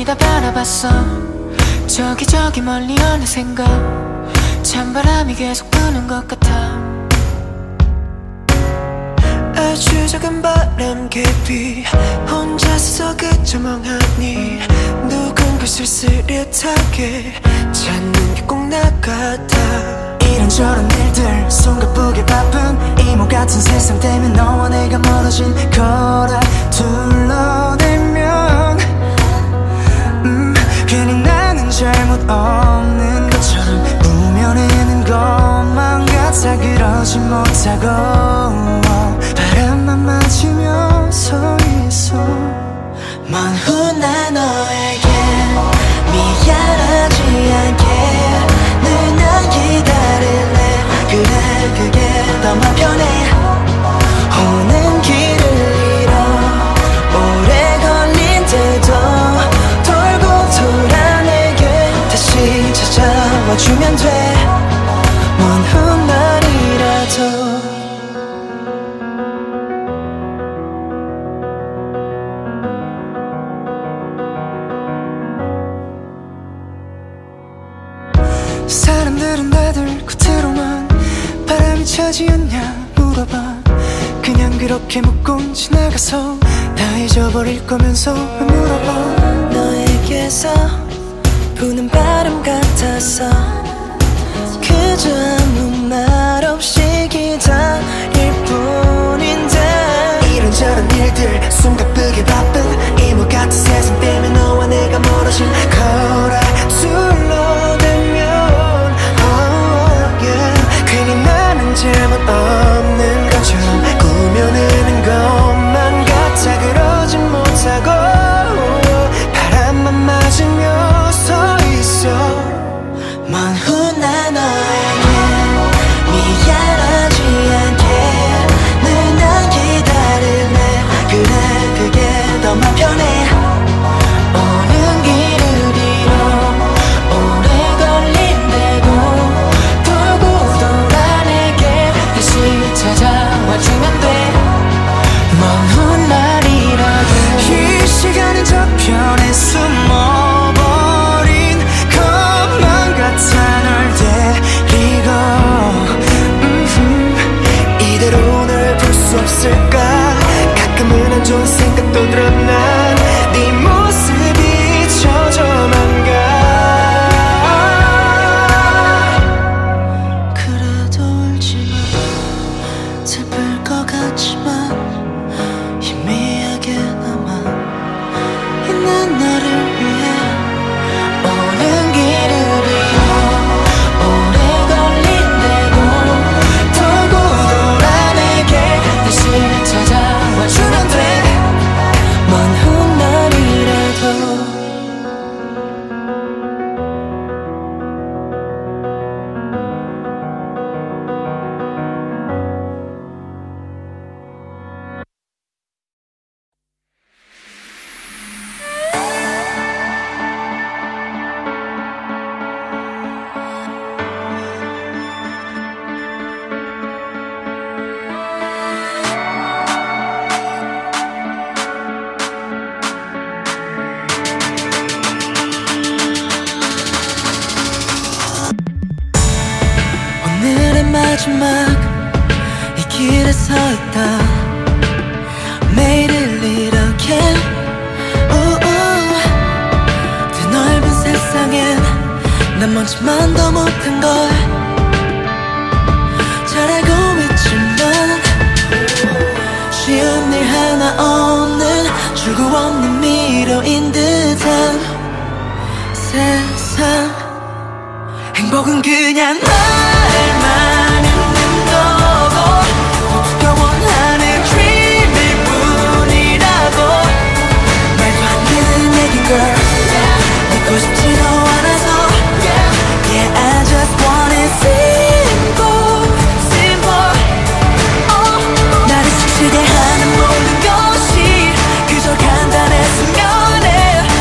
다 바라봤어. 저기 멀리 어느샌가 찬바람이 계속 부는 것 같아. 아주 작은 바람 깊이 혼자서 그저 멍하니 누군가 쓸쓸하게 찾는 게 꼭 나 같아. 이런저런 일들 손 가쁘게 바쁜 이모 같은 세상 때문에 너와 내가 멀어진 거라 둘러대면 괜히 나는 잘못 없는 것처럼 꾸며내는 것만 같아. 그러지 못하고 바람만 맞으며 서 있어. 먼 훗날 너에게 미안하지 않게 늘 난 기다릴래. 그래 그게 더 맘 편해. 오는 길을 잃어 오래 걸린데도 돌고 돌아 내게 다시 찾아와주면 돼. 먼 훗날이라도. 사람들은 다들 겉으로만 바람이 차지 않냐 물어봐. 그냥 그렇게 묻고 지나가서 다 잊어버릴 거면서 왜 물어봐. 너에게서 부는 바람 같아서 그저 아무 말 없이 기다릴 뿐인데. 이런저런 일들 숨 가쁘게 바쁜 이모 같은 세상 때문에 너와 내가 멀어진 거라 둘러대면 괜히 나는 잘못 없는 것처럼 꾸며내는 것만 같아. 그러지 못하고 바람만 맞으며 서 있어. 먼 훗날 너에게 미안하지 않게 늘 난 기다릴래. 그래 그게 더 맘 편해. 오는 길을 잃어 오래 걸린대도 돌고 돌아 내게 다시 찾아와주면 돼. 먼 훗날이라도. 이 시간은 저편에 숨어버린 것만 같아. 널 데리고 이대로 널 볼 수 없을까. 가끔은 안 좋은 생각도 들어. 난 네 모습이 처져만 가. 그래도 울지마. 슬플 것 같지만 희미하게나마 있는 너를 위해. 오는 길을 잃어 오래 걸린대도 돌고 돌아 내게 다시 찾아와주면 돼. 먼 훗날이라도. 오늘의 마지막 이 길에 서 있다. 매일을 이렇게 드넓은 세상엔 난 먼지만도 못한 걸 잘 알고 있지만 쉬운 일 하나 없는 출구 없는 미로인 듯한 세상. 행복은 그냥 말만 있는 거고 모두가 원하는 dream일 뿐이라고. 말도 안 되는 얘긴 girl. 믿고 싶지도 않아서 yeah I just want it simple simple. 나를 스치게 하는 모든 것이 그저 간단했으면 해.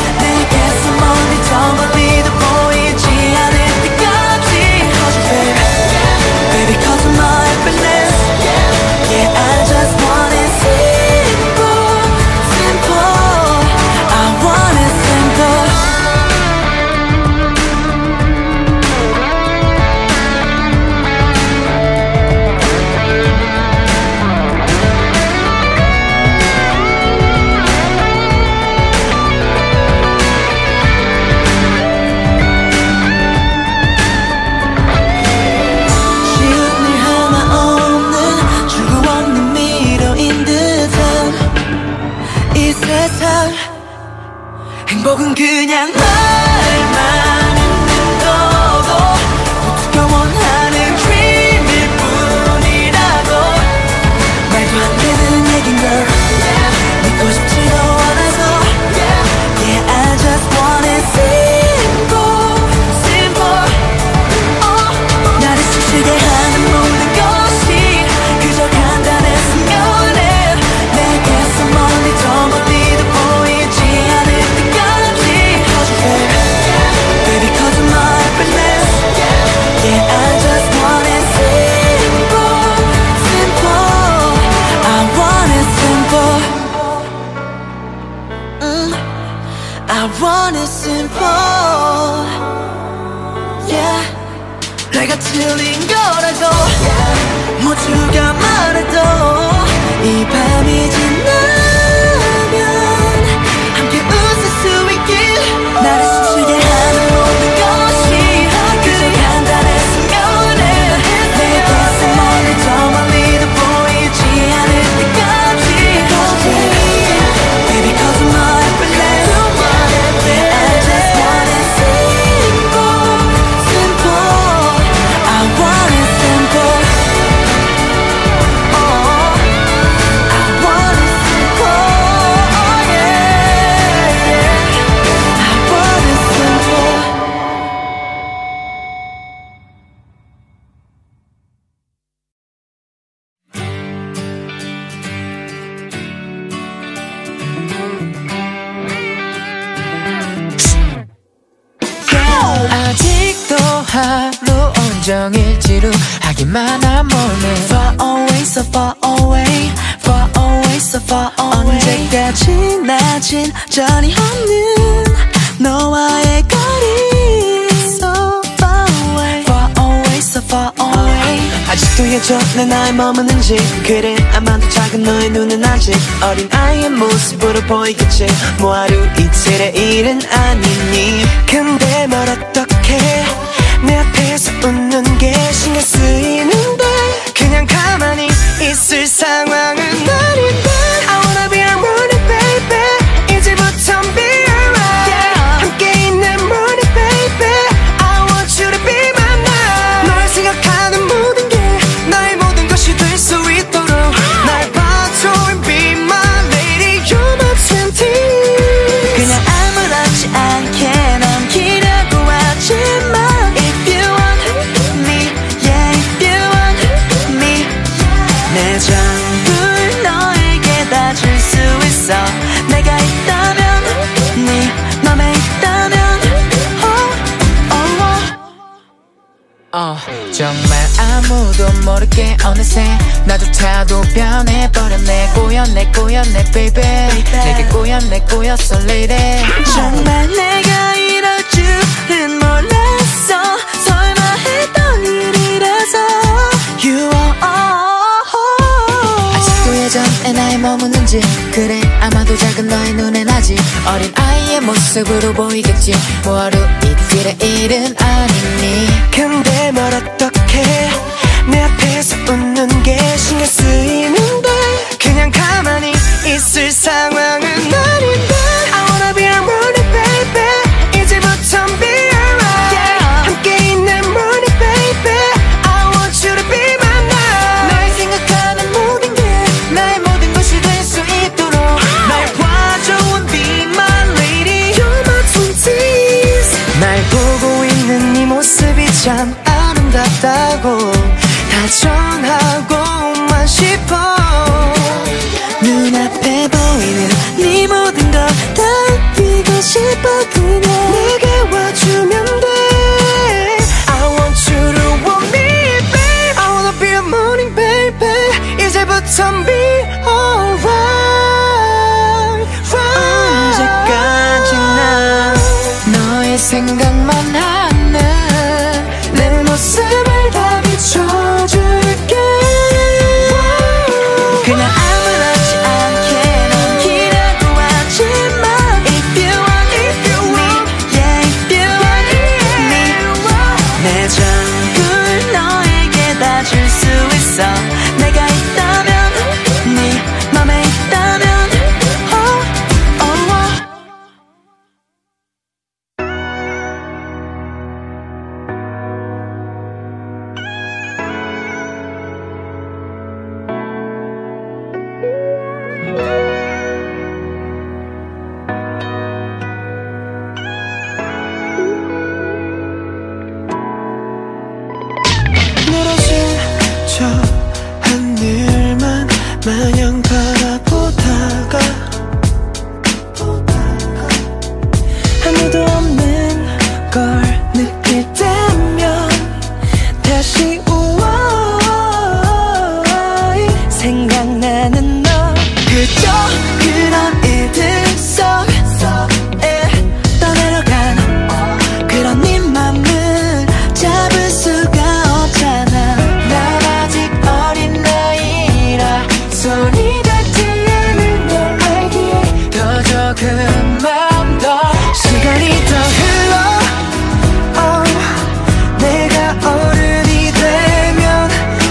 내게서 멀리 더 멀리도 보이지 않을 때까지. Cause you baby 그냥 말만 있는 거고 모두가 원하는 dream일 뿐이라고 말도 안 되는 얘긴 걸 믿고 싶지도 않아서 Yeah, I just want it simple, simple 나를 숨쉬게 하는 모든 것이 그저 간단했으면 해 내게서 멀리 저 멀리도 보이지 않을 때까지 Baby, cause of my happiness Yeah, I just want it simple, simple I want it simple I want it simple Yeah 내가 틀린 거라고 모두가 말해도 이 밤이 지나면 함께 웃을 수 있길 나를 숨쉬게 하는 모든 것이 그저 간단했으면 해 내게서 멀리 저 멀리도 보이지 않을 때까지 Baby, cause of my happiness Yeah, I just want it simple, simple I want it simple Oh, I want it simple Oh, yeah, yeah I want it simple 아직도 하루 온종일 지루하기만 한 몸에 Far away, so far away Far away, so far away 언제까지나 진전이 없는 너와의 거리 So far away Far away, so far away 아직도 예전에 나에 머무는지 그래 아마도 작은 너의 눈은 아직 어린아이의 모습으로 보이겠지 뭐 하루 이틀의 일은 아니니 근데 뭘 어떡해 내 앞에서 웃는 게 신경 쓰이는데 그냥 가만히 있을 상황은 아닌데 I wanna be your morning baby 이제부턴 be alright 함께 있는 morning baby I want you to be my night 널 생각하는 모든 게 나의 모든 것이 될 수 있도록 날 봐줘 and be my lady You're my 20s 그냥 아무렇지 않게 넘기려고 하지만 If you want me, yeah, if you want me 내 전부를 너에게 다 줄 수 있어 내가 있다면 네 맘에 있다면 정말 아무도 모르게 어느새 나조차도 변해버렸네 꼬였네 꼬였네 baby 내게 꼬였네 꼬였어 lady 정말 내가 이럴 줄은 몰랐어 설마 했던 일이라서 You are all 아직도 예전에 나에 머무는지 그래 아마도 작은 너의 눈엔 아직 어린아이의 모습으로 보이겠지 뭐 하루 이틀의 일은 아니니 근데 뭘 어떡해 내 앞에서 웃는 게 신경 쓰이는데 그냥 가만히 있을 상황은 아닌데 I wanna be your morning baby 이제부턴 be alright 함께 있는 morning baby I want you to be my night 날 생각하는 모든 게 나의 모든 것이 될 수 있도록 날 봐줘 and be my lady You're my 20s 날 보고 있는 네 모습이 참 아름답다고 다 전하고만 싶어 눈앞에 보이는 네 모든 걸 다 비고 싶어 그냥 내게 와주면 돼 I want you to want me babe I wanna be your morning baby 이제부턴 be alright 언제까지나 너의 생각만 하는 내 모습을 다 비춰줄게 그냥 아무렇지 않게 넘기려고 하지만 If you want me, yeah, if you want me 내 전부를 너에게 다 줄 수 있어 내가 있다면 네 맘에 있다면 마냥 바라보다가 아무도 없는 걸 느낄 때면 다시 우와 생각나는 너. 그저 그런 일들 속에 떠내려간 그런 네 맘을 잡을 수가 없잖아. 난 아직 어린 나이라 손이 닿지 않은 걸 알기에 더 조금만 더 시간이 더 흘러 내가 어른이 되면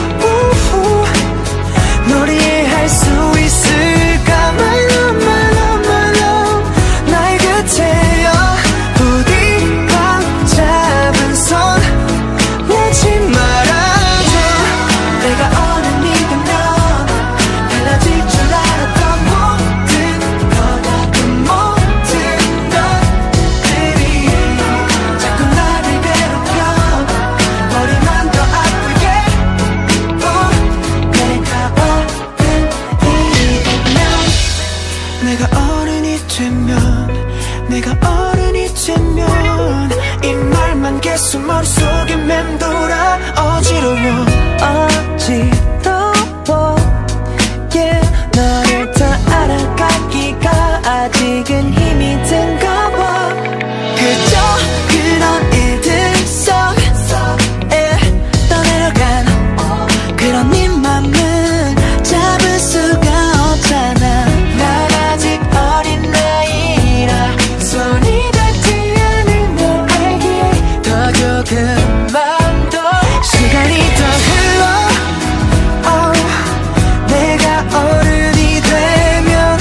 널 이해할 수 있을까. My love, my love, my love. 나의 곁에여 부디 꽉 잡은 손 놓지 말아줘. 내가 어른이 되면 달라질 줄 알았던 모든 거다. 그 모든 것들이 자꾸 나를 괴롭혀 머리만 더 아프게. 내가 어른이 되면 이 말만 계속 머릿속에 맴돌아. 어지러워 yeah. 너를 더 알아가기가 아직은 힘이 든가 봐. 그저 그런 일들 속에 떠내려간 그런 네 맘을 잡을 수가 없잖아. 난 아직 어린 나이라 손이 닿지 않은 걸 알기에 더 조금만 더 시간이 더 흘러 내가 어른이 되면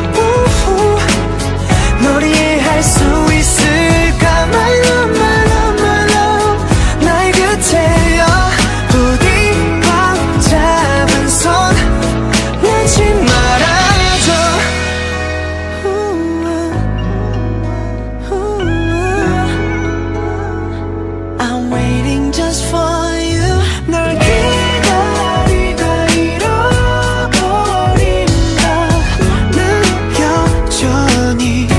널 이해할 수 있을까. My love, my love, my love. 나의 곁에여 부디 꽉 잡은 손 놓지 말아줘. I'm waiting just for you. 널 기다리다 잃어버린다. 느껴져 네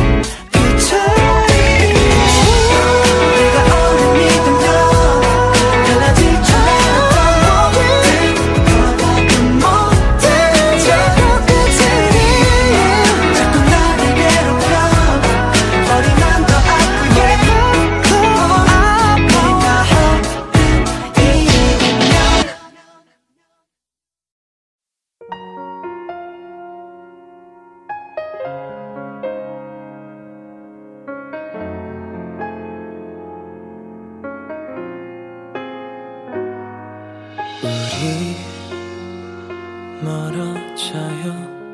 곁에 내가 어른이 되면 달라질 줄 알았던 모든 거다. 그 모든 것들이 자꾸 나를 괴롭혀 머리만 더 아프게. 우리 멀어져요.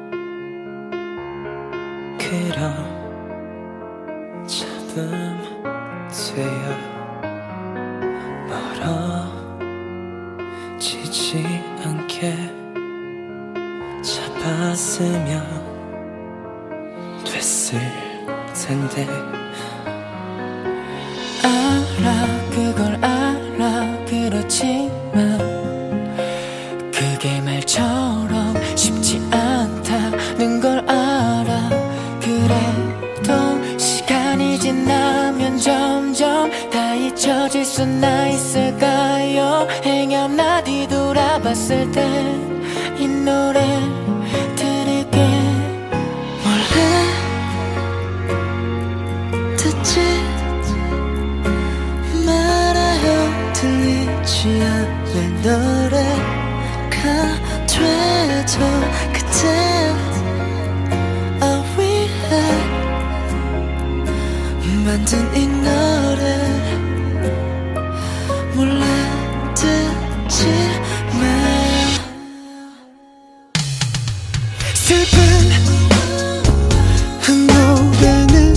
그럼 잡음 돼요. 멀어지지 않게 잡았으면 됐을 텐데. 알아 그걸 알아. 그렇지만 그게 말처럼 쉽지 않다는 걸 알아. 그래도 시간이 지나면 점점 다 잊혀질 수나 있을까요. 행여나 뒤돌아봤을 때 이 노래 들을게. 몰래 듣지 말아요. 들리지 않는 노래가 돼도 그땐 위해 만든 이 노래 몰래 듣지 마요. 슬픈 노래는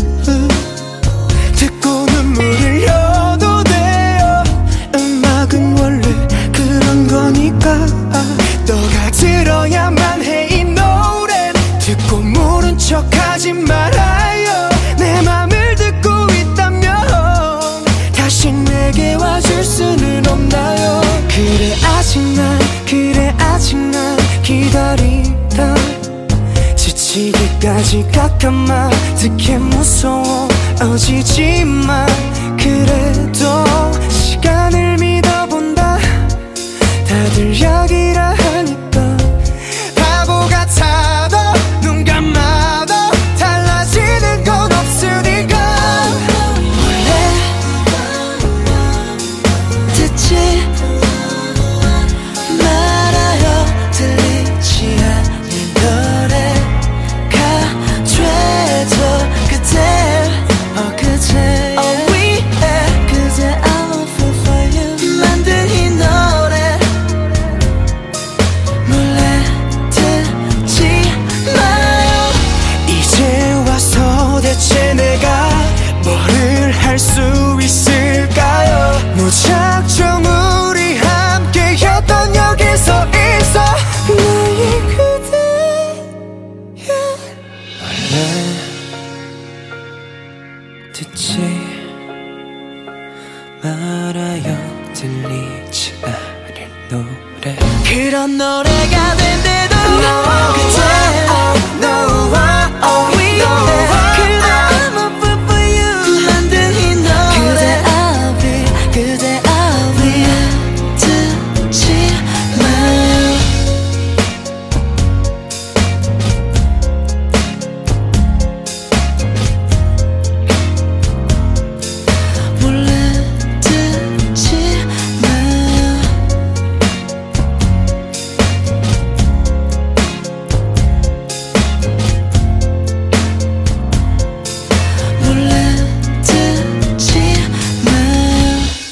듣고 눈물 흘려도 돼요. 음악은 원래 그런 거니까 너가 들어야만 해. 이 노래 듣고 모른 척하지 말아요. 내 맘을 듣고 있다면 다시 내게 와줄 수는 없나요. 그래 아직 난 기다리다 지치기까지 깜깜하게 무서워지지만 그래도 시간을 믿어본다. 다들 여기라 하니까 바보 같아도 눈 감아도 달라지는 건 없으니까 원래 듣지 말아요. 들리지 않는 노래가 돼도 그대 그대 그대 I'm a fool for you 만든 이 노래 몰래 듣지 마요. 이제 와서 대체 내가 뭐를 할 수 있을까요? 무작정 우리 함께였던 여기서 있어 나의 그대야. 원래 듣지 말아요. 들리지 않을 노래 그런 노래가 된대도 그대 no we 그대 I'm a fool for you 만든 이 노래 그대 I'll be 듣지 마요. 몰래 듣지 마요. 몰래 듣지 마요.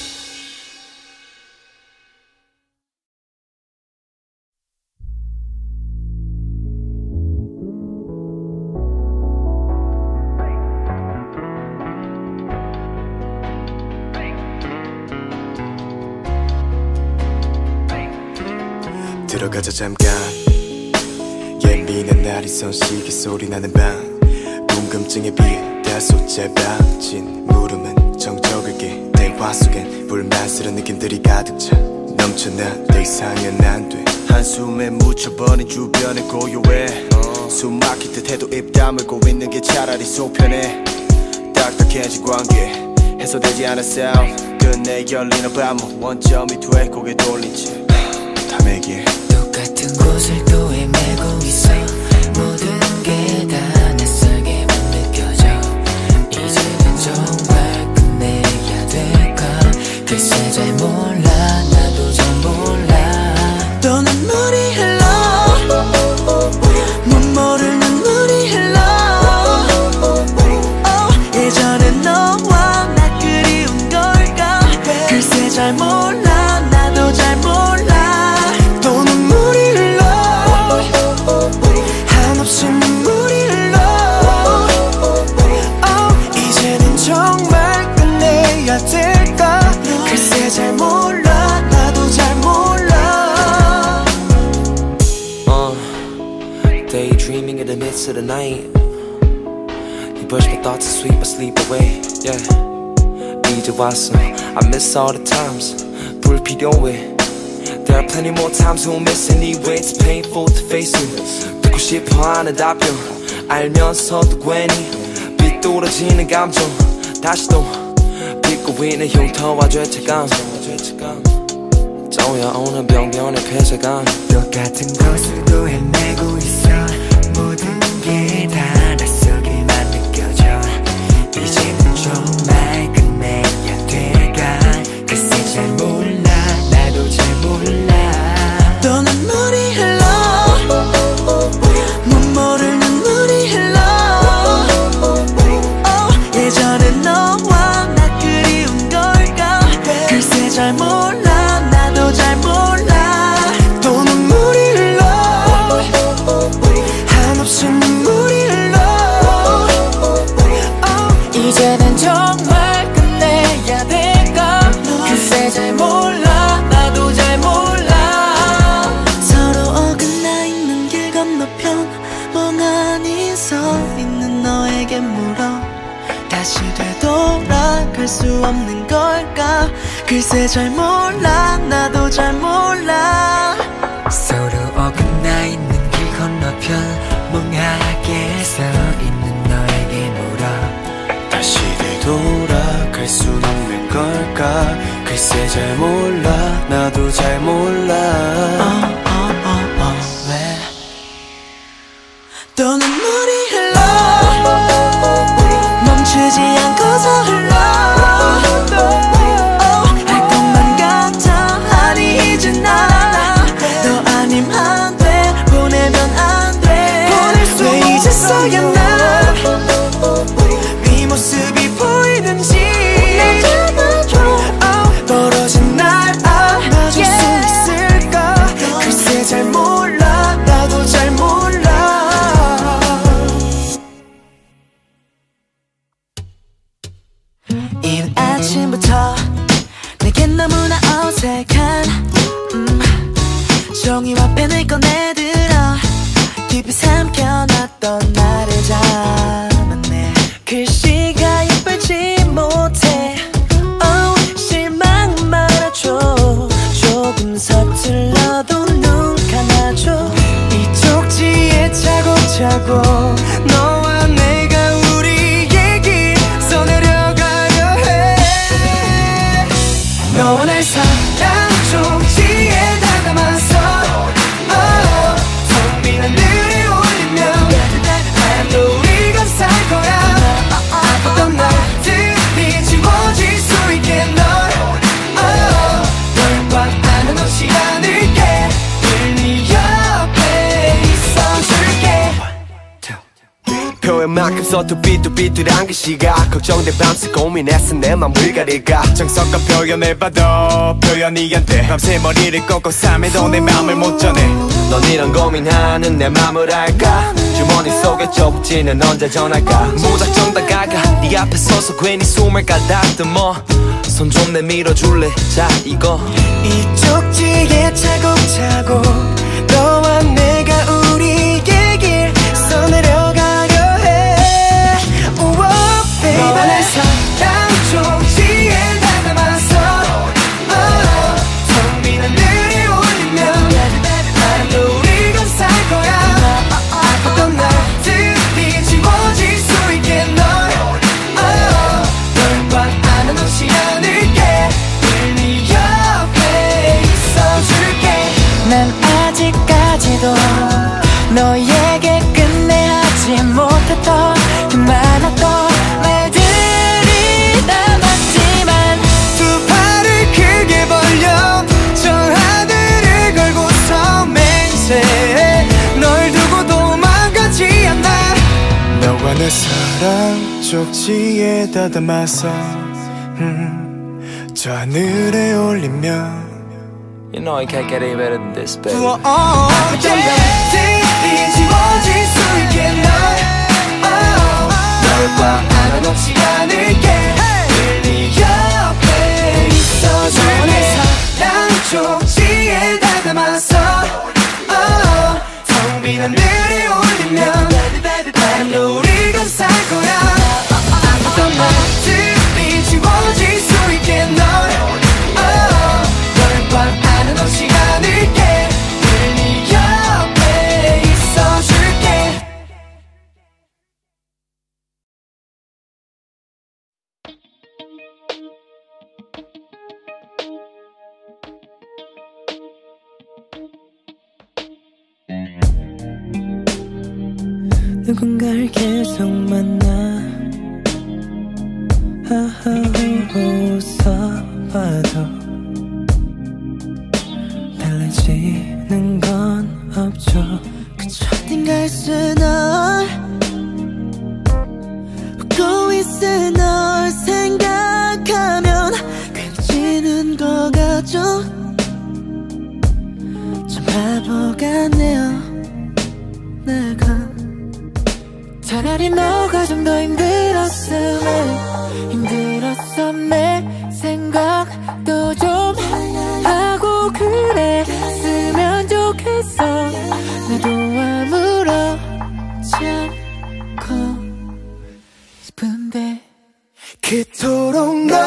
들어가자 잠깐 예민한 날이 손시계 소리 나는 방 궁금증에 비해 다소 짧아진 물음은 정적을게 대화 속엔 불만스러운 느낌들이 가득 차 넘쳐 나 더 이상은 안돼 한숨에 묻혀버린 주변의 고요해 숨 막힐 듯 해도 입 다물고 있는 게 차라리 속편해 딱딱해진 관계 해소되지 않은 싸움 끝내 열리는 밤은 원점이 돼 고개 돌린 채 탐에게 똑같은 곳을 또 헤매고 있어. 모든 게 다 낯설게만 느껴져. 이제는 정말 끝내야 될까? 글쎄 잘 몰라. 나도 잘 몰라. 또 눈물이 흘러 못 모를 눈물이 흘러 예전엔 너와 나 그리운 걸까? 글쎄 잘 몰라. 나도 잘 몰라. 또 눈물이 흘러 한없이 눈물이 흘러 이제는 정말 끝내야 될까? 글쎄 잘 몰라. 나도 잘 몰라. Daydreaming in the midst of the night. You brush my thoughts to sweep my sleep away. Yeah. 이제 왔어. I miss all the times. 불필요해. There are plenty more times we'll miss anyway. It's painful to face you. 듣고 싶어 하는 답변 알면서도 괜히 빗돌아지는 감정 다시 또 빚고 있는 흉터와 죄책감 쪼여오는 병변의 폐쇄감 똑같은 곳을 또 헤매고 있어. 모든 게 다 낯설게만 느껴져. 이제는 정말 끝내야 될까? 글쎄 잘 몰라. 나도 잘 몰라. 또 눈물이 흘러 못 모를 눈물이 흘러 예전엔 너와 나 그리운 걸까? 글쎄 잘 몰라. 나도 잘 몰라. 또 눈물이 흘러 한없이 눈물이 흘러 이제는 정말 끝내야 될까? 글쎄 잘 몰라. 나도 잘 몰라. 서로 어긋나 있는 길 건너편 멍하니 서 있는 너에게 물어 다시 되돌아갈 수 없는 걸까? 글쎄 잘 몰라. 나도 잘 몰라. 서로 어긋나 평범하게 서 있는 너에게 물어 다시 되돌아갈 순 없는 걸까? 글쎄 잘 몰라 나도 잘 몰라 왜 또 눈물이 흘러 멈추지 않고서 흘러 할 것만 같아 아니 이젠 너 아님 안 돼 보내면 안 돼 왜 이제서야 나 네 모습이 보이는지 떨어진 날 안아줄 수 있을까 글쎄 잘 몰라 나도 잘 몰라 이른 아침부터 내겐 너무나 어색한 종이와 펜을 꺼내들어 깊이 삼켜놨던 나를 잡았네 글씨가 예쁘지 못해 실망 말아줘 조금 서툴러도 눈 감아줘 이 쪽지에 차곡차곡 너와 내가 우리 얘기 써내려가려 해 너와 날 사랑 쪽지에다 담아서 텅 빈 하늘에 올리면 바람도 우리가 살 거야 아팠던 날들이 지워질 수 있게 널 꽉 안아놓지 않을게 늘 네 옆에 있어줄게 표현만큼 서투 삐뚤한 글씨가 걱정돼 밤새 고민했어 내 맘을 가릴까 정석과 표현해봐도 표현이 안 돼 밤새 머리를 꺾고 삶에도 내 맘을 못 전해 넌 이런 고민하는 내 맘을 알까 주머니 속에 쪽지는 언제 전할까 무작정 다가가 네 앞에 서서 괜히 숨을 가다듬어 손 좀 내밀어 줄래 자 이거 이 쪽지에 차곡차곡 너와 내가 우리 얘길 써내려가려 해 너와 날 사랑 쪽지에다 담아서 텅 빈 하늘에 올리면 바람도 우리가 살 거야 아팠던 날들이 지워질 수 있게 널 꽉 안아놓지 않을게 늘 네 옆에 있어줄게 난 아직까지도 너에게 끝내 하지 못했던 그 많았던 말들이 남았지만 두 팔을 크게 벌려 저 하늘을 걸고서 맹세 널 두고 도망가지 않아 너와 내 사랑 쪽지에다 담아서 저 하늘에 올리면 You know I can't get any better than this, baby. 아팠던 날들이 지워질 수 있게 널 꽉 안아놓지 않을게 늘 네 옆에 있어줄게 사랑 쪽지에다 담아서 텅 빈 하늘에 올리면 바람도 우리가 살 거야 아팠던 날들이 지워질 수 있게 널 꽉 안아놓지 않을게 늘 네 옆에 있어줄게 누군가를 계속 만나 웃어봐도 달라지는 건 없죠 그저 어딘가에 널 웃고 있을 널 생각하면 괜찮지는 것 같죠 참 바보 같네요 내가 차라리 너가 좀 더 힘들었었네 생각도 좀 하고 그랬으면 좋겠어 나도 아무렇지 않고 싶은데 그토록 널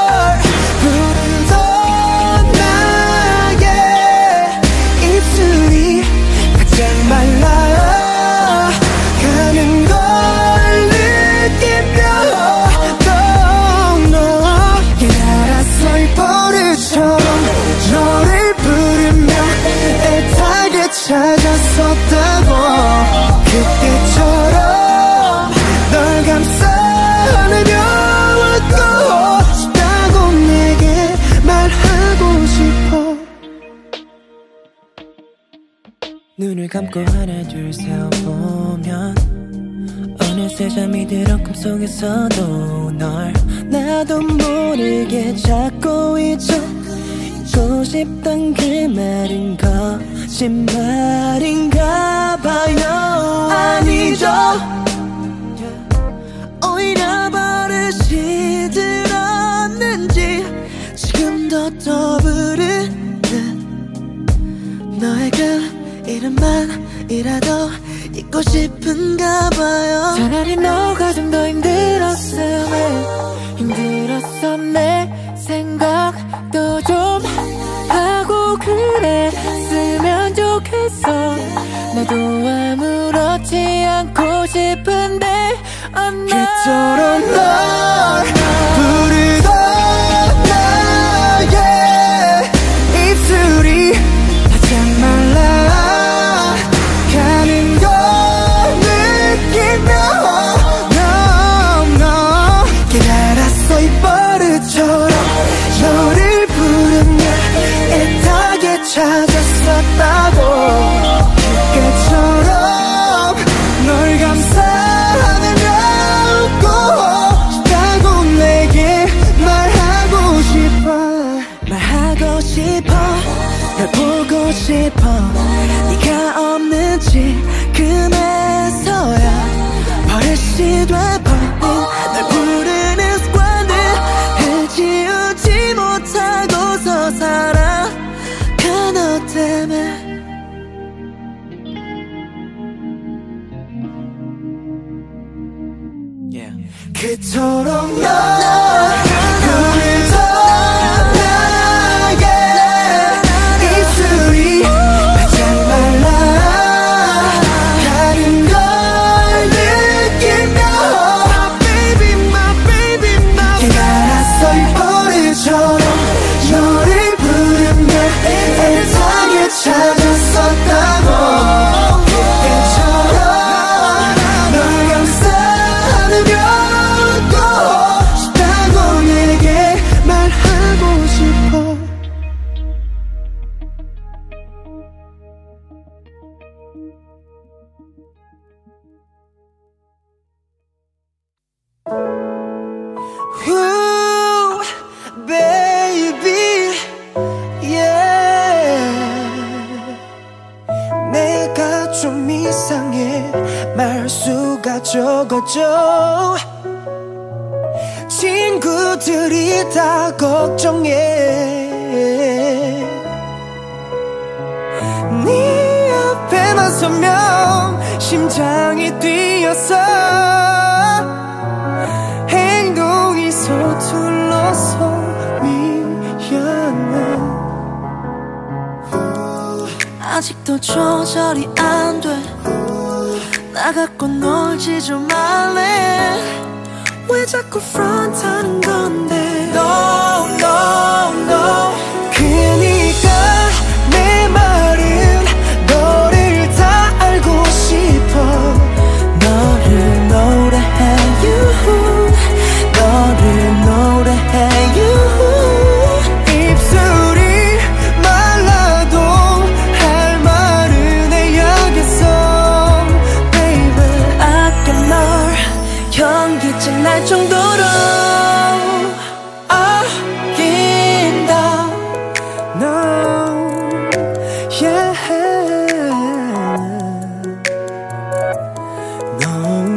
부르던 나의 입술이 가장 말라 눈을 감고 하나 둘 세어보면 어느새 잠이 들어 꿈속에서도 널 나도 모르게 찾고 잊고 싶단 그 말은 거짓말인가 봐요. 아니죠, 오히려 버릇이 들었는지 지금도 떠부르는 너의 그 이름만이라도 잊고 싶은가 봐요. 차라리 너가 좀 더 힘들었어 내 생각도 좀 하고 그랬으면 좋겠어. 나도 아무렇지 않고 싶은데 그토록 널 부르던 나의 입술이 바짝 말라가는 걸 느끼며 깨달았어 이 버릇처럼 너를 부르며 애타게 찾았었다고. 그때처럼 널 감싸느라고 싶다고 내게 말하고 싶어 널 보고 싶어. 네가 없는 지금에서야 버릇이 돼버린 널 부르는 습관을 해지우지 못하고서 살아가 너 때문에. 그토록 널 부르던 나의 입술이 바짝 말라가는 걸 느끼며 깨달았어 이 버릇처럼 너를 부르며 애타게 찾았었다고. 그때처럼 널 감싸느려고 싶다고 내게 말하고 싶어. Ooh, baby, yeah. 내가 좀 이상해 말수가 적어져. 친구들이 다 걱정해. 네 앞에만 서면 심장이 뛰어서 행동이 서툴러서 미안해. 아직도 조절이 안 돼. 나 갖고 놀지 좀 말래. 왜 자꾸 프런트하는 건데. No, no, no. 그니까 내 말은 너를 다 알고 싶어. 너를 노래해 you. 너를 노래해 you. 입술이 말라도 할 말은 해야겠어 baby. 아껴 널 현기증 날 정도로 아낀다. No, yeah. No,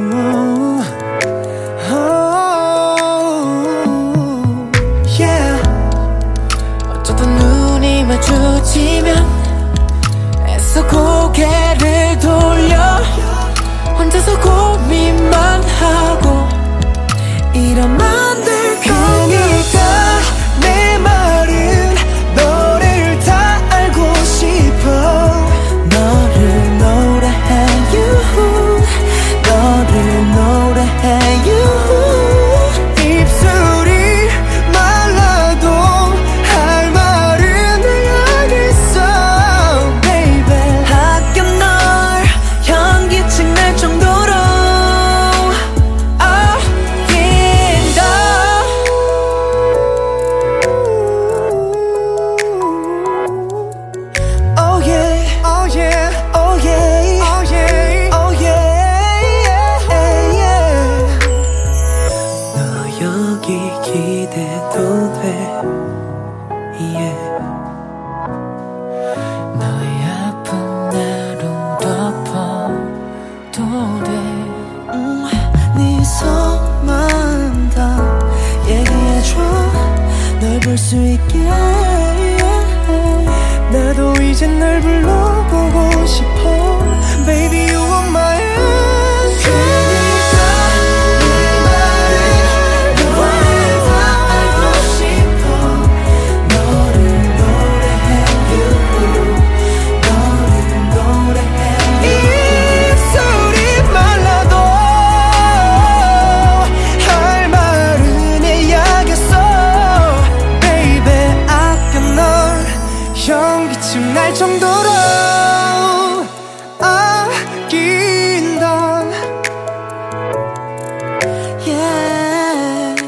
oh, yeah. 어쩌다 눈이 마주치면 애써 고개를 돌려 혼자서 고민만 하고 이러면 안 될 거니까. 내 말은 너를 다 알고 싶어. 너를 노래해 you. 너를 노래해 you. 입술이 말라도 할 말은 해야겠어 baby. 아껴 널 현기증 날 정도로 아낀다. yeah. 너의 아픈 나로 덮어도 돼. 네 손만 더 얘기해줘. 널 볼 수 있게. 나도 이제 널 불러보고 싶어. Baby you are my 날 정도로 아낀다 yeah.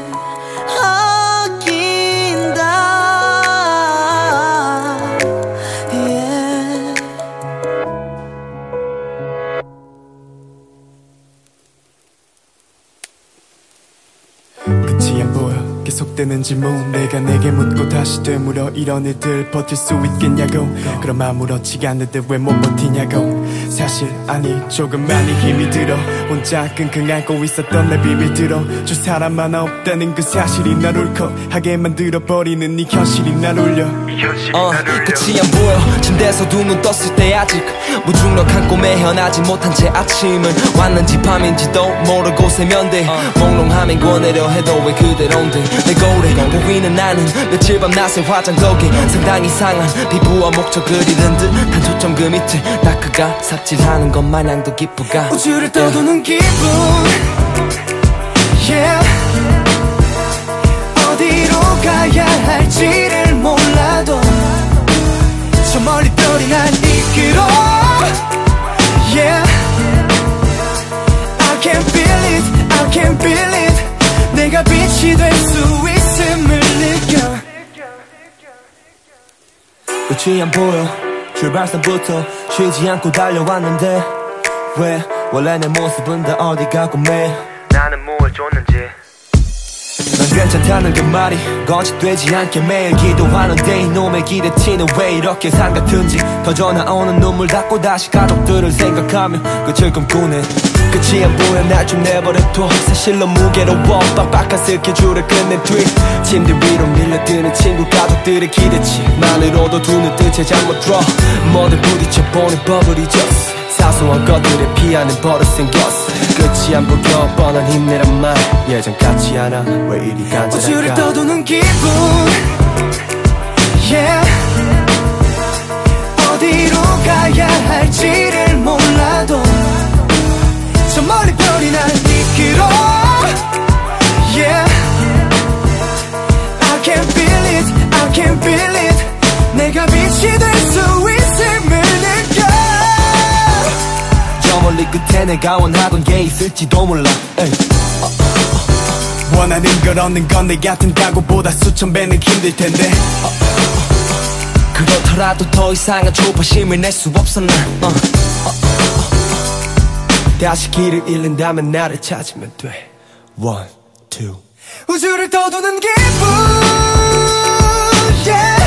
아낀다 yeah. 끝이 안 보여 계속되는 질문 내가 내게 묻고 다시 되물어 이런 일들 버틸 수 있겠냐고 그럼 아무렇지가 않은데 왜 못 버티냐고 사실 아니 조금 많이 힘이 들어 혼자 끙끙 앓고 있었던 내 비밀 들어줄 사람만 없다는 그 사실이 날 울컥하게 만들어버리는 네 현실이 날 울려 끝이 안 보여 침대에서 두 눈 떴을 때 아직 무중력한 꿈에 헤어나지 못한 채 아침은 왔는지 밤인지도 모르고 세면대 몽롱하면 권하려 해도 왜 그대로인데 내 거울에 보이는 나는 며칠 밤 낮에 화장 덕에 상당히 상한 피부와 목젖을 잃은 듯한 초점 그 밑에 다크가 삽질하는 것 마냥도 기쁘가 우주를 떠도는 기분 yeah. 어디로 가야 할지를 몰라도 저 멀리 별이 날 이끌어 yeah. I can't feel it, I can't feel it 내가 빛이 될 수 있음을 느껴 끝이 안 보여 출발선부터 쉬지 않고 달려왔는데 왜 원래 내 모습은 다 어디 가고 매 나는 뭘 줬는지 난 괜찮다는 그 말이 거짓되지 않게 매일 기도하는데 이놈의 기대치는 왜 이렇게 산 같은지 더 전화오는 눈물 닦고 다시 가족들을 생각하며 끝을 꿈꾸네 끝이 안 보여 날 좀 내버려둬 사실 너무 무게로워 빡빡한 스케줄을 끝낸 뒤 침대 위로 밀려드는 친구 가족들의 기대치만으로도 두 눈 뜬 채 잠못 들어 뭐든 부딪혀보는 법을 잊었어 사소한 것들에 피하는 버릇 생겼어 끝이 안 보여 뻔한 힘내란 말 예전 같지 않아 왜 이리 간절할까 우주를 떠도는 기분 yeah. 어디로 가야 할지를 몰라도 저 멀리 별이 날 이끌어 yeah. I can't feel it, I can't feel it 내가 빛이 될 수 있음을 느껴 저 멀리 끝에 내가 원하던 게 있을지도 몰라 원하는 걸 얻는 건 내 같은 각오보다 수천 배는 힘들 텐데 그렇더라도 더 이상의 조바심을 낼 수 없어 난 다시 길을 잃는다면 나를 찾으면 돼 One, two 우주를 떠도는 기분 yeah.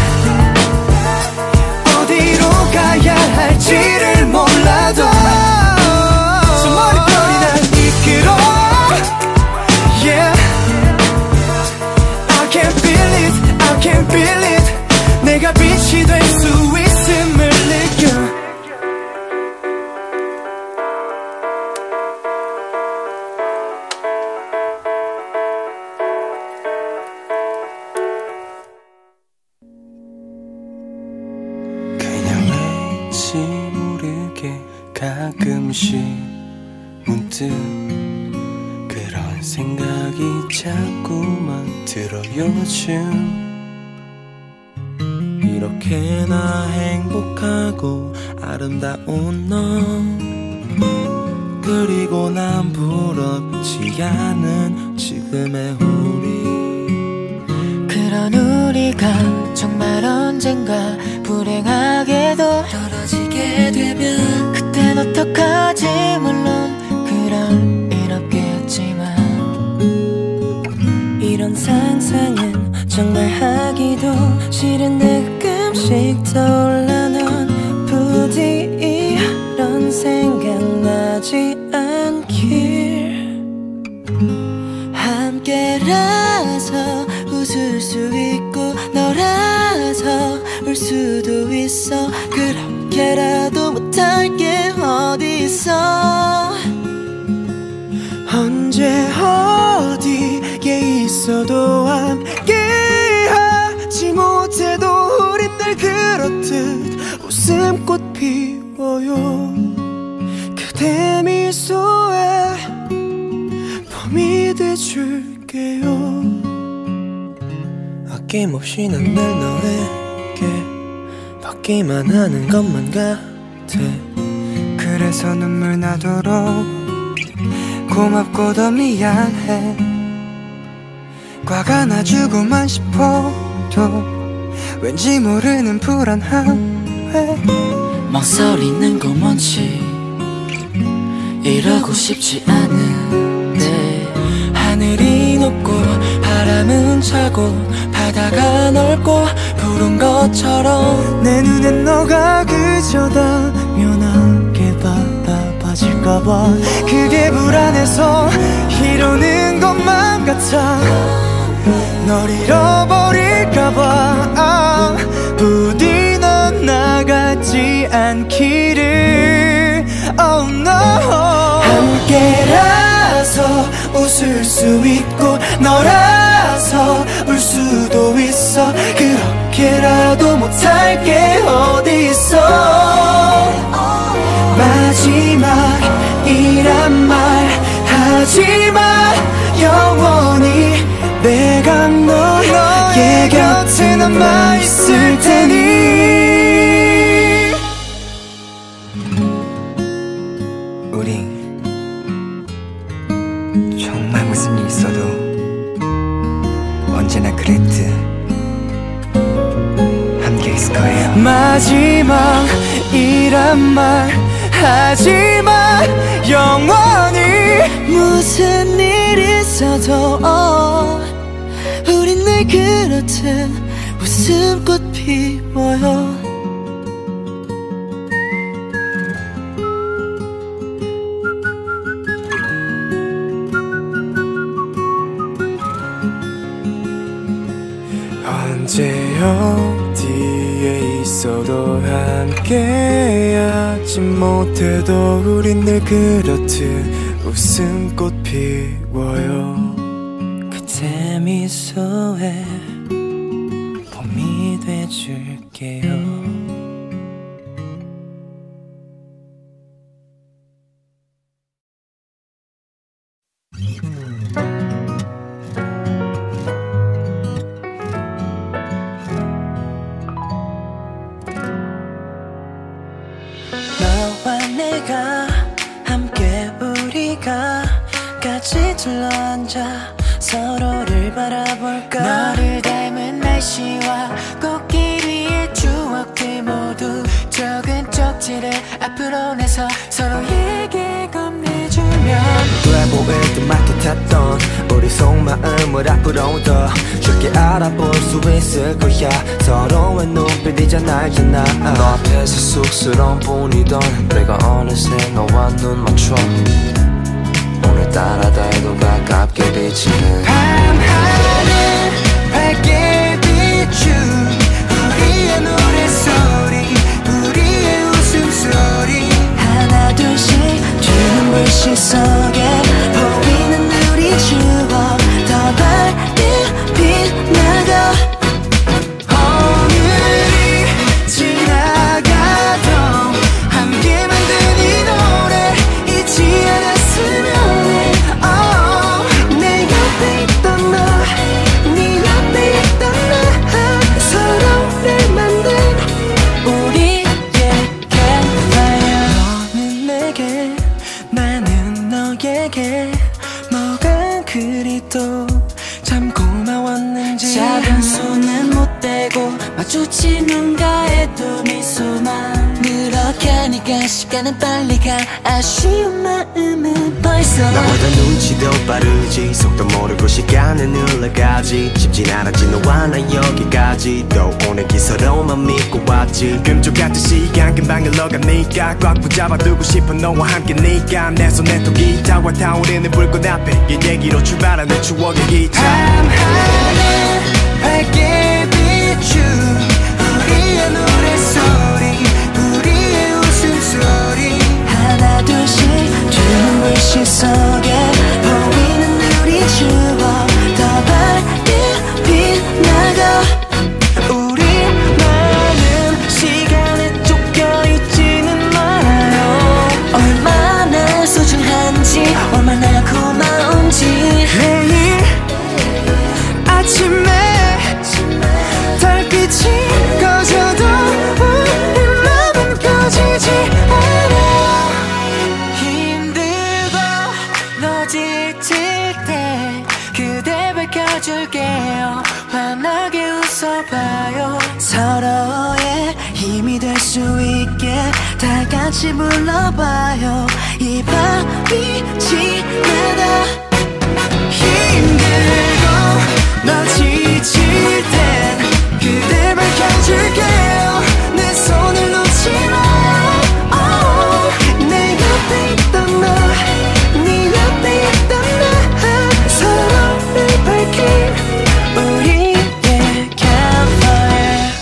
어디로 가야 할지를 몰라도 저 멀리 별이 날 이끌어 yeah. I can't feel it, I can't feel it 내가 빛이 될 수 있음을 느껴 가끔씩 문득 그런 생각이 자꾸만 들어 요즘 이렇게나 행복하고 아름다운 너 그리고 난 부럽지 않은 지금의 우리 그런 우리가 정말 언젠가 불행하게도 떨어지게 되면 그땐 어떡하지 물론 그럴 일 없겠지만 이런 상상은 정말 하기도 실은 가끔씩 떠올라 넌 부디 이런 생각나지 않길. 함께라서 웃을 수 있고 너라서 울 수도 있어. 그렇게라도 못할 게 어딨어. 언제 어디에 있어도 함께하지 못해도 우린 늘 그렇듯 웃음꽃 피워요. 그대 미소에 봄이 돼줄게요. 아낌없이 난 늘 너에게 받기만 하는 것만 같아. 그래서 눈물 나도록 고맙고 더 미안해. 과가 나주고만 싶어도 왠지 모르는 불안함에 망설이는 건 뭔지 이러고 싶지 않은데. 하늘이 높고 바람은 차고 바다가 넓고 푸른 것처럼 내 눈엔 너가 그저 당연하게 바라봐질까봐 그게 불안해서 이러는 것만 같아. 널 잃어버릴까봐 부디 넌 나가지 않기를. Oh no. 함께라서 웃을 수 있고 너라서 울 수도 있어. 그렇게라도 못할 게 어딨어. 마지막이란 말 하지마. 영원히 내가 너의 곁에 남아있을 테니. 우리 정말 무슨 일 있어도 언제나 그랬듯 함께 있을 거예요. 마지막이란 말 하지마. 영원히 무슨 일 있어도 우린 늘 그렇듯 웃음꽃 피워요. 언제 어디에 있어도 함께하지 못해도 우린 늘 그렇듯 웃음꽃 피워요. 그대 미소에 봄이 돼줄게요. 너와 내가 함께 우리가 같이 둘러앉아 서로를 바라볼까. 너를 닮은 날씨와 꽃길위의 추억들 모두 적은 쪽지를 앞으로 내서 서로에게 건네주면 돼 보일 듯 같았던 우리 속마음을 앞으로 더 쉽게 알아볼 수 있을 거야. 서로의 눈빛 이제 알잖아. 너 앞에서 쑥스러운 뿐이던 내가 어느새 너와 눈 맞춰 오늘따라 더욱 가깝게 비치는 밤하늘 밝게 비춘 우리의 노래소리 우리의 웃음소리 하나 둘씩 주는 불빛 속에 보이는 우리 추억 더 밝게 빛나고 오늘이 지나가도 함께 만든 이 노래 잊지 않았으면 해. 내 옆에 있던 너, 네 옆에 있던 나 서로를 만든 우리의 campfire. 너는 내게 나는 너에게 뭐가 그리 또 참 고마웠는지. 작은 손은 못 대고 마주친 눈가에 또 미소만 늘어 가니까 시간은 빨리 가 아쉬운 마음은 벌써 나보다 눈치도 빠르지 속도 모르고 시간은 흘러가지 쉽진 않았지 너와 나 여기까지 또 오늘기 서로만 믿고 왔지 금쪽같은 시간 금방 흘러가니까 꽉 붙잡아두고 싶어 너와 함께니까 내 손에 또 기타와 타오르는 불꽃 앞에 이 얘기로 출발하는 추억의 기차 밤하늘 밝게 비추 우리의 노래소리 우리의 웃음소리 하나 둘씩 주는 불빛 속에 보이는 우리 추억 더 밝게 빛나가 우리만은 시간에 쫓겨있지는 말아요 얼마나 소중한지 얼마나 고마운지 매일 아침에 달빛이 꺼져도 우리 맘은 꺼지지 않아 힘들고 너 지칠 때 그대 밝혀줄게요 환하게 웃어봐요 서로의 힘이 될 수 있게 다 같이 불러봐요 이 밤이 지나다 힘들고 너 지칠 땐 그대 밝혀줄게요 내 손을 놓지 마요 내 옆에 있던 너네 옆에 있던 나 서로를 밝힌 우리의 campfire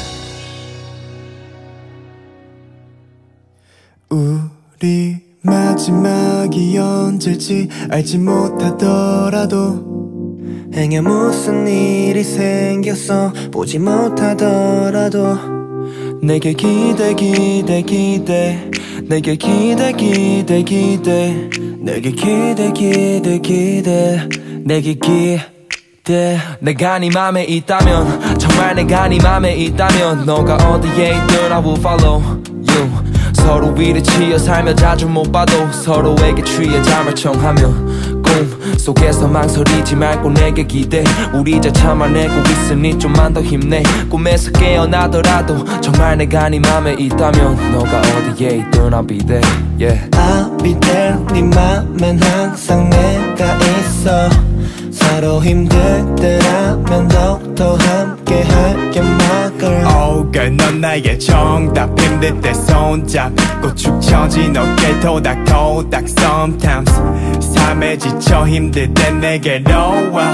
우리 마지막이 언제일지 알지 못하더라도 행여 무슨 일이 생겼어 보지 못하더라도 내게 기대 기대 기대 내게 기대 기대 기대 내게 기대 기대 기대 내게 기대 내가 네 맘에 있다면 정말 내가 네 맘에 있다면 너가 어디에 있든 I will follow you 서로 위를 치여 살며 자주 못 봐도 서로에게 취해 잠을 청하며 꿈 속에서 망설이지 말고 내게 기대 우리 잘 참아내고 있으니 좀만 더 힘내 꿈에서 깨어나더라도 정말 내가 네 맘에 있다면 너가 어디에 있든 I'll be there yeah. I'll be there 네 맘엔 항상 내가 있어 서로 힘들 때라면 더욱더 함께 할게 my girl Oh girl 넌 나의 정답 힘들 때 손잡고 축 처진 어깨 토닥토닥 Sometimes 삶에 지쳐 힘들 때 내게로 와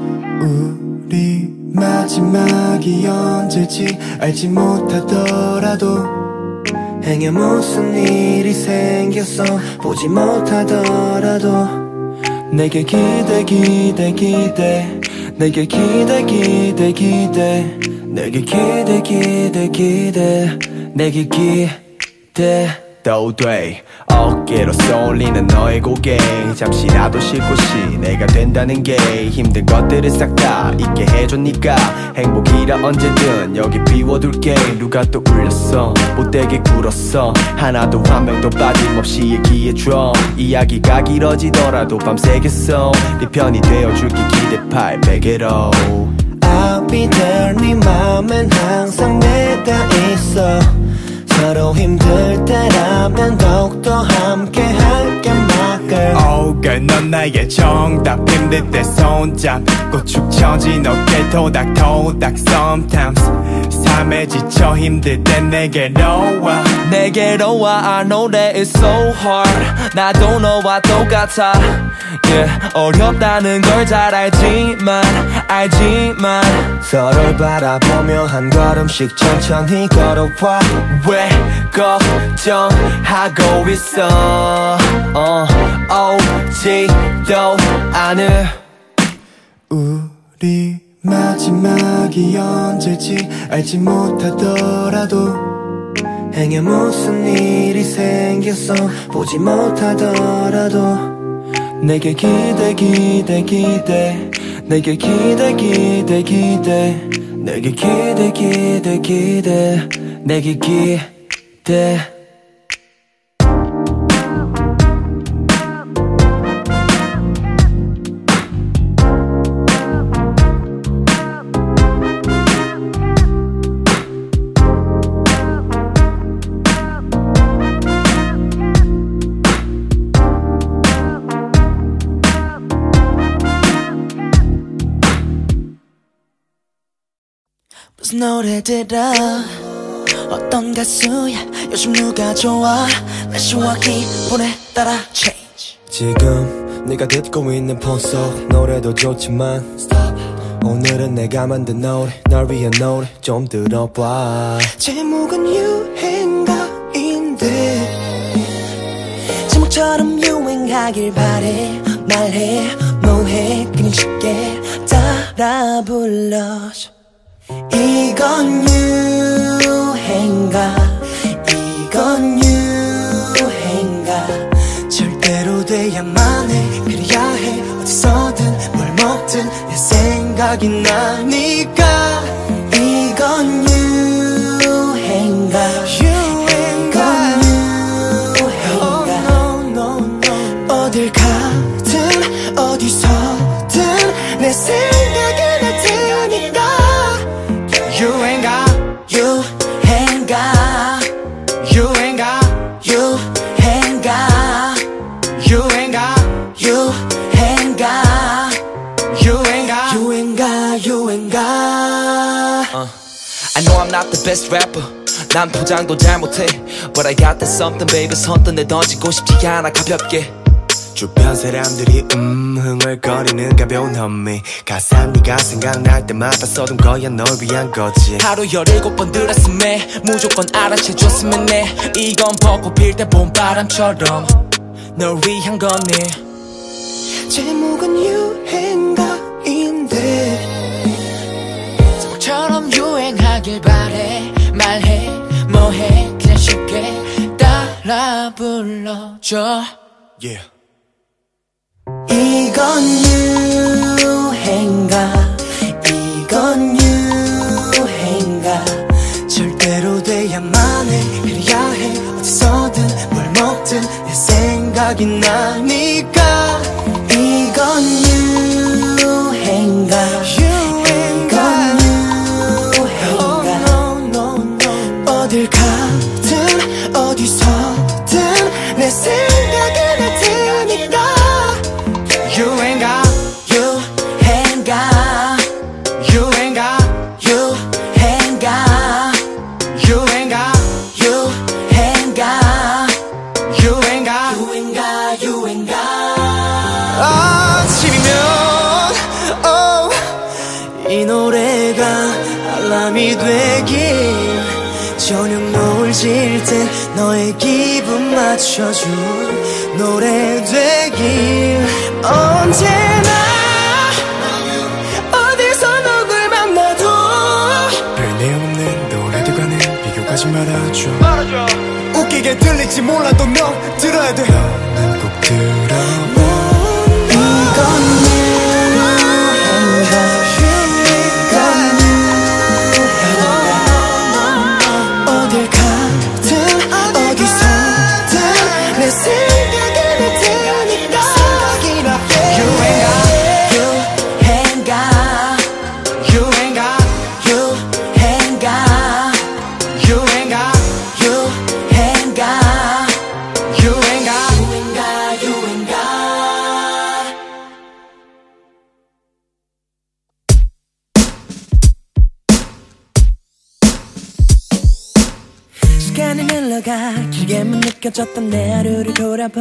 우리 마지막이 언제일지 알지 못하더라도 행여 무슨 일이 생겼어 보지 못하더라도 내게 기대 기대 기대 내게 기대 기대 기대 내게 기대 기대 기대 내게 기대 또 돼 어깨로 쏠리는 너의 고개 잠시라도 쉴 곳이 내가 된다는 게 힘든 것들을 싹 다 잊게 해줘 니까 행복이라 언제든 여기 비워둘게 누가 또 울렸어 못되게 굴었어 하나도 한 명도 빠짐없이 얘기해줘 이야기가 길어지더라도 밤새겠어 네 편이 되어줄게 기대 800개로 I'll be there 네 맘엔 항상 내가 있어 서로 힘들 때라면 더욱더 함께 할게 my girl Oh girl 넌 나의 정답 힘들 때 손잡고 축 처진 어깨 토닥토닥 Sometimes 삶에 지쳐 힘들 때 내게로 와 내게로 와 I know that it's so hard 나도 너와 똑같아 yeah. 어렵다는 걸 잘 알지만 서로를 바라보며 한 걸음씩 천천히 걸어와 왜 걱정하고 있어 오지도 않을 우리 마지막이 언제일지 알지 못하더라도 행여 무슨 일이 생겼어 보지 못하더라도 내게 기대 기대 기대 내게 기대 기대 기대 내게 기대 기대 기대 내게 기대 요즘 노래 들어 어떤 가수야 요즘 누가 좋아 날씨와 기분에 따라 change. 지금 네가 듣고 있는 폰 속 노래도 좋지만 오늘은 내가 만든 노래 널 위한 노래 좀 들어봐. 제목은 유행가인데 제목처럼 유행하길 바래. 말해 뭐해 그냥 쉽게 따라 불러줘. 이건 유행가 이건 유행가 절대로 돼야만 해. 그래야 해. 어디서든 뭘 먹든 내 생각이 나니까. 이건 유행가 이건 유행가 어딜 가든 어디서든 내 생각이 날 테니까. 유행가 유행가 유행가 유행가 유행가 유행가 유행가 유행가 유행가. I know I'm not the best rapper. 난 포장도 잘 못해. But I got that something baby. 선뜻 내 던지고 싶지 않아 가볍게. 주변 사람들이 흥얼거리는 가벼운 험미 가사 네가 생각날 때마다 써둔 거야 널 위한 거지. 하루 17번 들었음에 무조건 알아채줬으면 해. 이건 벚꽃 필 때 봄바람처럼 널 위한 거네. 제목은 유행가인데 제목처럼 유행하길 바래. 말해 뭐해 그냥 쉽게 따라 불러줘. Yeah. 이건 유행가 이건 유행가 절대로 돼야만 해. 그래야 해. 어디서든 뭘 먹든 내 생각이 나니까. 이건 유행가 이건 유행가 어딜 가든 어디서든 내 생각이 날 테니까. 유행가 유행가 유행가 유행가 유행가 유행가 유행가 유행가 유행가. 아침이면 이 노래가 알람이 되길 저녁 노을 질 때 너의 기분 맞춰준 노래 되길. 언제나 어디서 누굴 만나도 별 내용 없는 노래들과는 비교하지 말아줘. 웃기게 들릴지 몰라도 넌 들어야 돼. 너는 꼭 들어. 이건 유행가 이건 유행가 어딜 가든 어디서든 내 생각이 날 테니까. 유행가 유행가 유행가 유행가 유행가 유행가 유행가 유행가. 시간은 흘러가 길게만 느껴졌던 내 하루를 돌아봐.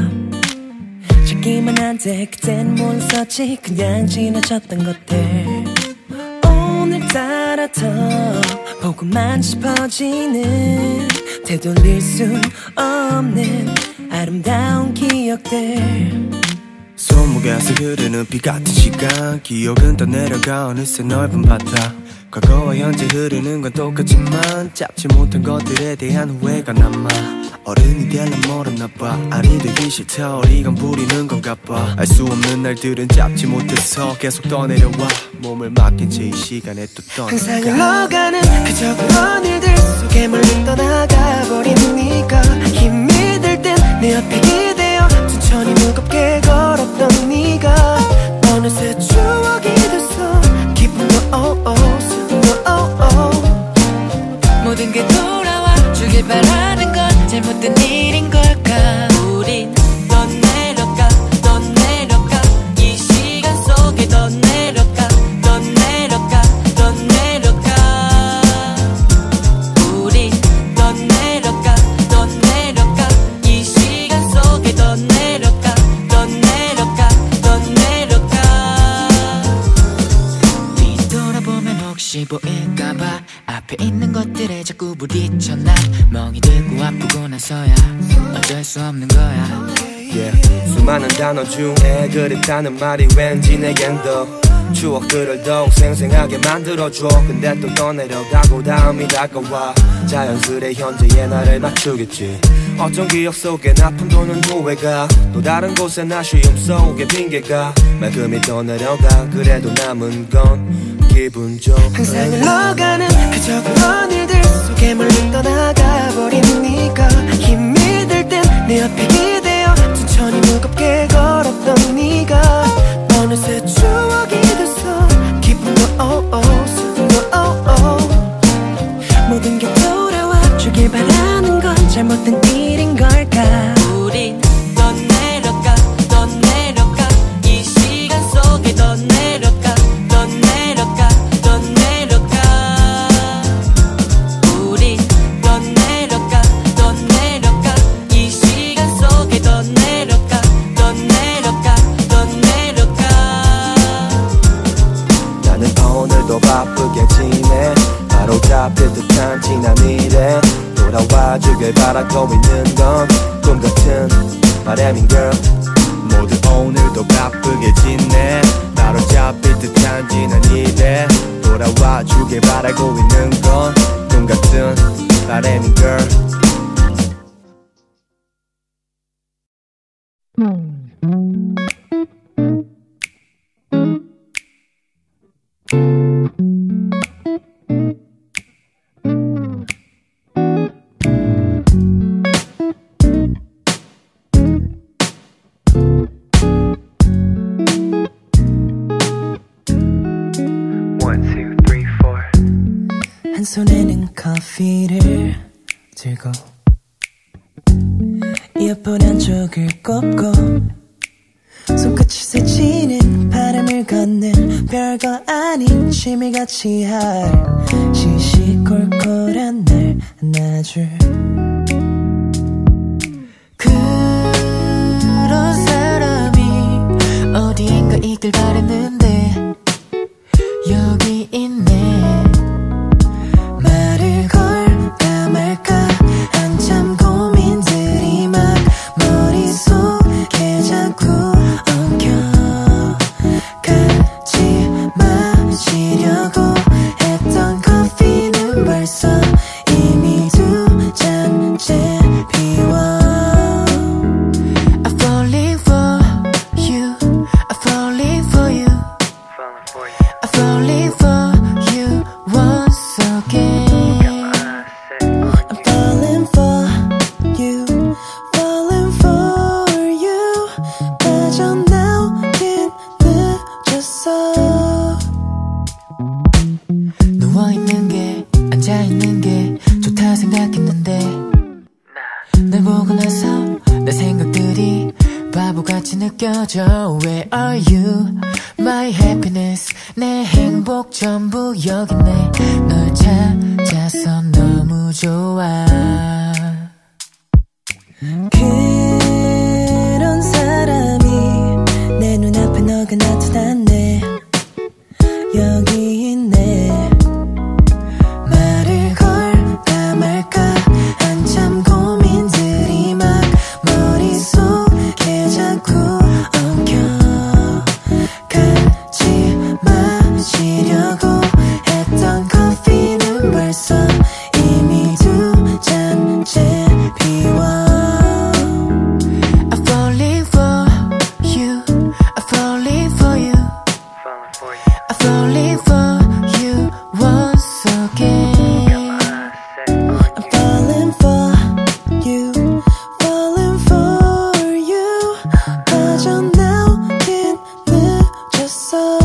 찾기만 한데 그때는 몰랐었지. 그냥 지나쳤던 것들 오늘따라 더 보고만 싶어지는 되돌릴 수 없는 아름다운 기억들. 손목에서 흐르는 비 같은 시간 기억은 떠내려가 어느새 넓은 바다. 과거와 현재 흐르는 건 똑같지만 잡지 못한 것들에 대한 후회가 남아. 어른이 되려면 멀었나 봐. 아니 되기 싫다 어리광 부리는 건가 봐. 알 수 없는 날들은 잡지 못해서 계속 떠내려와. 몸을 맡긴 채 이 시간에 또 떠나가. 항상 흘러가는 그저 그런 일들 속에 멀리 떠나가 버린 네가 힘이 들 땐 내 옆에 기대어 천천히 무겁게 걸었던 네가 어느새 추억이 됐어. 기쁨도 슬픔도 모든 게 돌아와 주길 바라는 건 잘못된 일인 걸까. 우린 더 내려가 이 시간 속에 더 내려가 더 내려가 보일까봐 앞에 있는 것들에 자꾸 부딪혀 난 멍이 들고 아프고 나서야 어쩔 수 없는 거야. 수많은 단어 중에 그립다는 말이 왠지 내겐 더 추억들을 더욱 생생하게 만들어줘. 근데 또 떠내려가고 다음이 다가와 자연스레 현재의 나를 맞추겠지. 어떤 기억 속에 아픔 도는 후회가 또 다른 곳에 아쉬움 속에 핑계가 맑음이 떠내려가. 그래도 남은 건 기분 좋은 항상 흘러가는 그 적은 일들 속에 멀리 떠나가 버린 네가 힘이 들 땐 내 옆에 기대어 천천히 무겁게 걸었던 네가 어느새 추억이 됐어. 기쁨도 슬픔도 모든 게 돌아와 주길 바라는 건 잘못된 일인 걸까. 우린 더 내려가 더 내려가 이 시간 속에 더 내려가 더 내려가 더 내려가. 우린 더 내려가 더 내려가 이 시간 속에 더 내려가 더 내려가 더 내려가. 나는 오늘도 바쁘게 지내. 바로 잡힐 듯한 지난 미래 돌아와주길 바라고 있는 건 꿈같은 바람인 girl. 모두 오늘도 바쁘게 지내. 바로 잡힐 듯한 지난 일에 돌아와주길 바라고 있는 건 꿈같은 바람인 girl. 한 손에는 커피를 들고 이어폰 한쪽을 꼽고 손끝이 스치는 바람을 걷는 별거 아닌 취미같이 할 시시콜콜한 날 안아줄 그런 사람이 어디인가 있길 바랬는데 여기 있네. 말을 걸까 말까 한참 고민들이 막 머릿속에 자꾸 엉켜. 같이 마시려고 했던 커피는 벌써 이미 두 잔째 비워. I'm falling for you, I'm falling for you, I'm falling for you once again. I'm falling for you, falling for you. 빠져나오긴 늦었어. 누워있는 게 앉아있는 게 좋다 생각했는데 날 보고 나서 내 생각들이 바보같이 느껴져. Where are you? My happiness 내 행복 전부 여기 있네. 널 찾아서 너무 좋아. 그런 사람이 내 눈앞에 너가 나타났네. 여기 있네. 말을 걸까 말까 한참 고민들이 막 머릿속에 자꾸 엉켜. 같이 마시려고 했던 커피는 벌써 이미 두 잔째 비워. I'm falling for you, I'm falling for you, I'm falling for you once again. I'm falling for you, falling for you. 빠져나오긴 늦었어.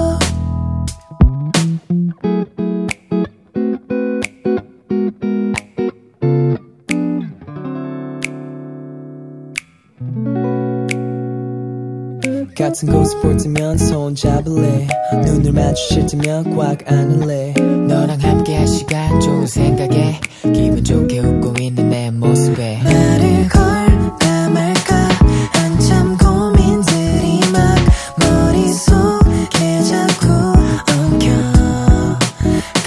같은 곳을 볼 때면 손 잡을래. 눈을 마주칠 때면 꽉 안을래. 너랑 함께 할 시간 좋은 생각에 기분 좋게 웃고 있는 내 모습에 말을 걸까 말까 한참 고민들이 막 머릿속에 자꾸 엉켜.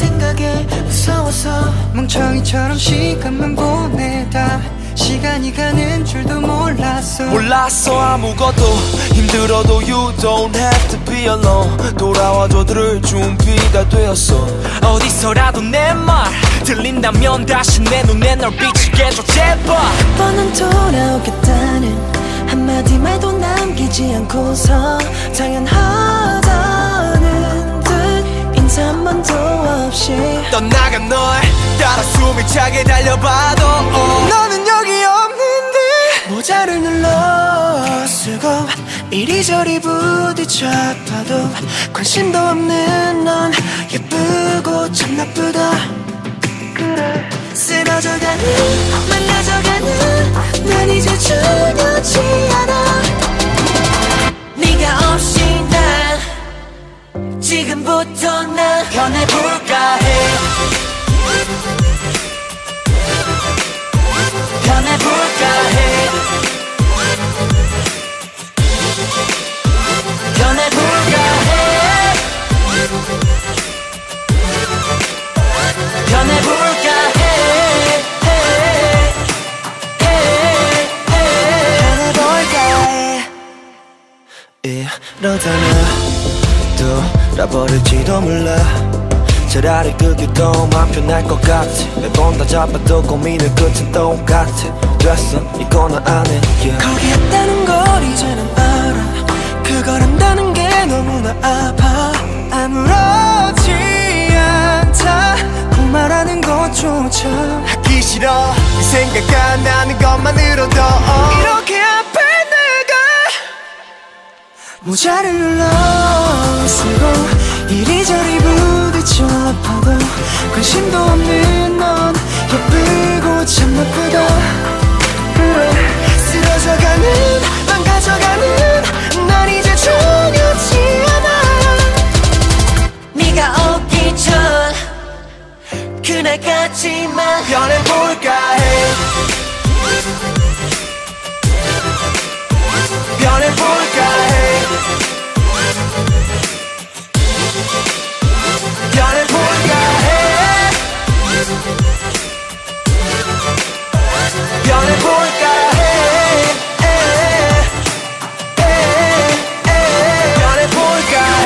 생각에 무서워서 멍청이처럼 시간만 보내다 시간이 가는 줄도 몰랐어 아무것도 힘들어도 You don't have to be alone 돌아와줘 들을 준비가 되었어 어디서라도 내 말 들린다면 다시 내 눈에 널 비치게 해줘 제발 뻔한 돌아오겠다는 한마디 말도 남기지 않고서 당연하다는 듯 인사 한 번도 없이 떠나간 널 따라 숨이 차게 달려봐도 너는 여기 없는데 모자를 눌러 쓰고 이리저리 부딪혀 봐도 관심도 없는 넌 예쁘고 참 나쁘다 그래 쓰러져가는 말라져가는 난 이제 중요치 않아 네가 없이 난 지금부터 난 변해볼까 해 변해볼까 해 변해볼까 해 변해볼까 해 이러다가 돌아버릴지도 몰라 차라리 그게 더 마음 편할 것 같아 매번 다 잡아도 고민의 끝은 똑같아 됐어 이거나 안 해 거기 있다는 걸 이제는 알아 그걸 안다는 게 너무나 아파 아무렇지 않다 그 말하는 것조차 하기 싫어 이 생각 안 나는 것만으로도 이렇게 앞에 내가 모자를 눌러 쓰고 이리저리 부딪혀 봐도 관심도 없는 넌 예쁘고 참 나쁘다 그래 쓰러져가는 망가져가는 난 이제 중요치 않아 네가 오기 전 그날까지만 변해볼까 해 변해볼까 해 변해볼까 해 변해볼까 해 변해볼까 해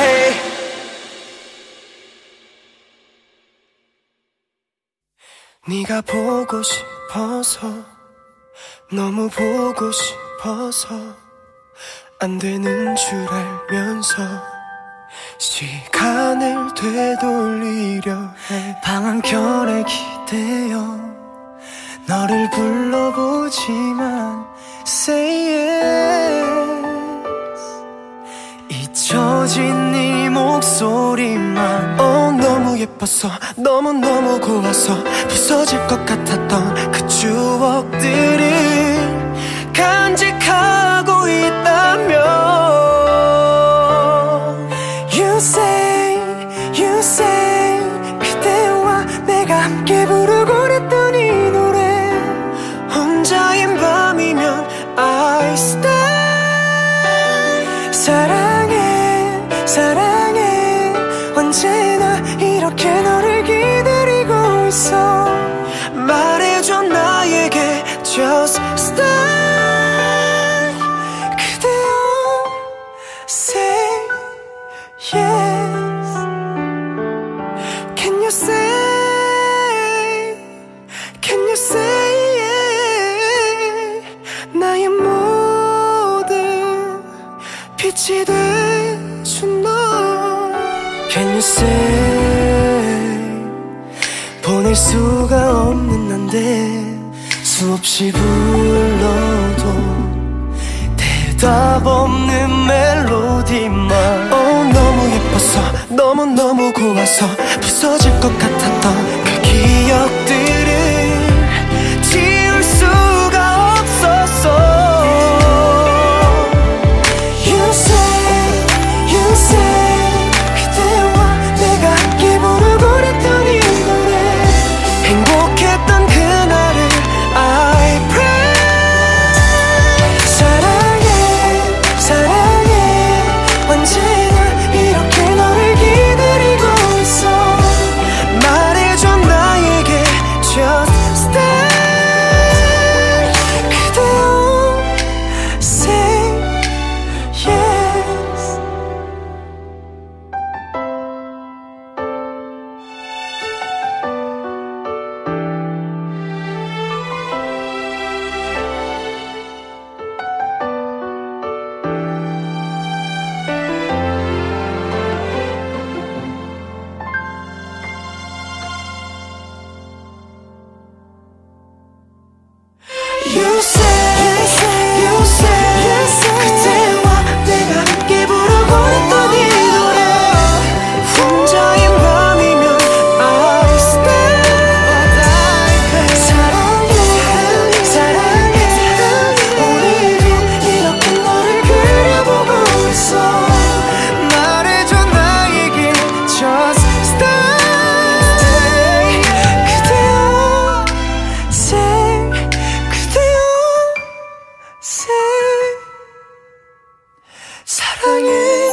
네가 보고 싶어서 너무 보고 싶어서 안 되는 줄 알면서 시간을 되돌리려 해 방한결에 기대어 너를 불러보지만 Say yes 잊혀진 네 목소리만 너무 예뻤어 너무너무 고와서 부서질 것 같았던 그 추억들을 간직하고 있다면 You say 그대와 내가 함께 부르고 그랬던 이 노래 혼자인 밤이면 I stay 사랑해 언제나 이렇게 너를 기다리고 있어 말해줘 나에게 Just stay 그대여 Say yes Can you say 나의 모든 빛이 돼준 너 Can you say 보낼 수가 없는 난데 수없이 불러도 대답 없는 멜로디만 너무 예뻤어 너무너무 고와서 부서질 것 같았던 그 기억들을 지울 수가 없었어 You say 그대와 내가 함께 부르고 그랬던 이 노래 행복했던 그날을 I pray 사랑해 언제나 이렇게 너를 기다리고 있어 사랑해